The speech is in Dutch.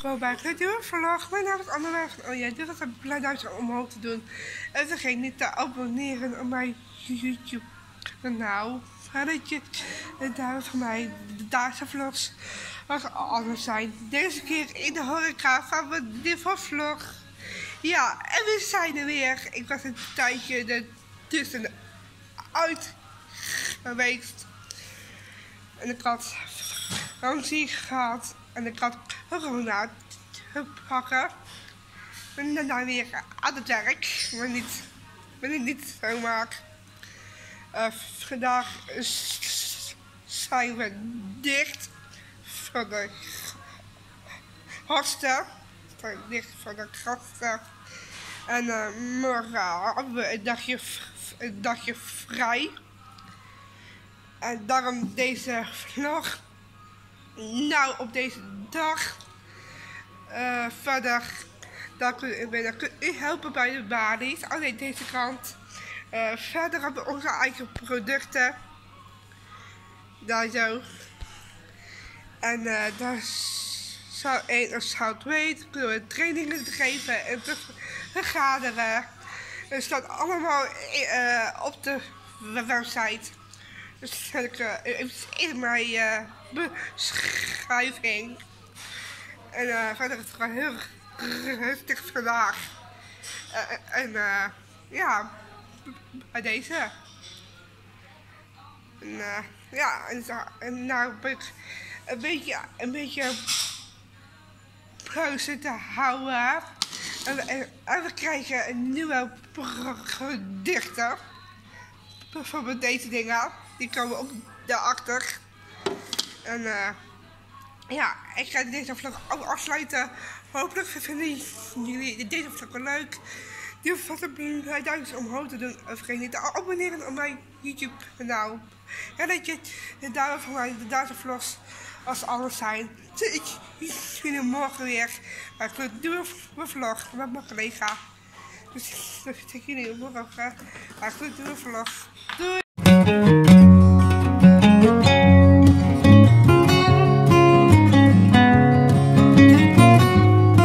welkom bij een nieuwe vlog. Mijn naam is Anne. Oh ja, dit was een blauwduimpje omhoog te doen. En vergeet niet te abonneren op mijn YouTube kanaal. Zodat je de dames van mij de dagelijkse vlogs als anders zijn. Deze keer in de horeca van mijn nieuwe vlog. Ja, en we zijn er weer. Ik was een tijdje ertussen uit geweest. En ik had vakantie gehad. En ik had corona te pakken. En daarna weer aan het werk. Maar niet zo maak. Vandaag zijn we dicht voor de gasten. Dicht voor de gasten. En morgen hebben we een dagje vrij. En daarom deze vlog. Nou, op deze dag. Verder, dan kun u helpen bij de balies. Alleen deze kant. Verder hebben we onze eigen producten. Daar zo. En daar zou een zout weten. Kunnen we trainingen geven en te vergaderen. Het staat allemaal op de website. Dus zet ik even in mijn beschrijving. En verder is het gewoon heel rustig vandaag. Ja, bij deze. En nou ben ik een beetje pauze te houden. En we krijgen een nieuwe producten. Bijvoorbeeld deze dingen. Die komen ook daarachter. En ja, ik ga deze vlog ook afsluiten. Hopelijk vinden jullie deze vlog wel leuk. Doe vast een duimpje omhoog te doen. En vergeet niet te abonneren op mijn YouTube kanaal. En dat je de dames van mij de dagelijkse vlogs als alles zijn. Dus ik zie jullie morgen weer bij een nieuwe vlog met mijn collega. Dus ik zie jullie morgen bij een nieuwe vlog. Doei!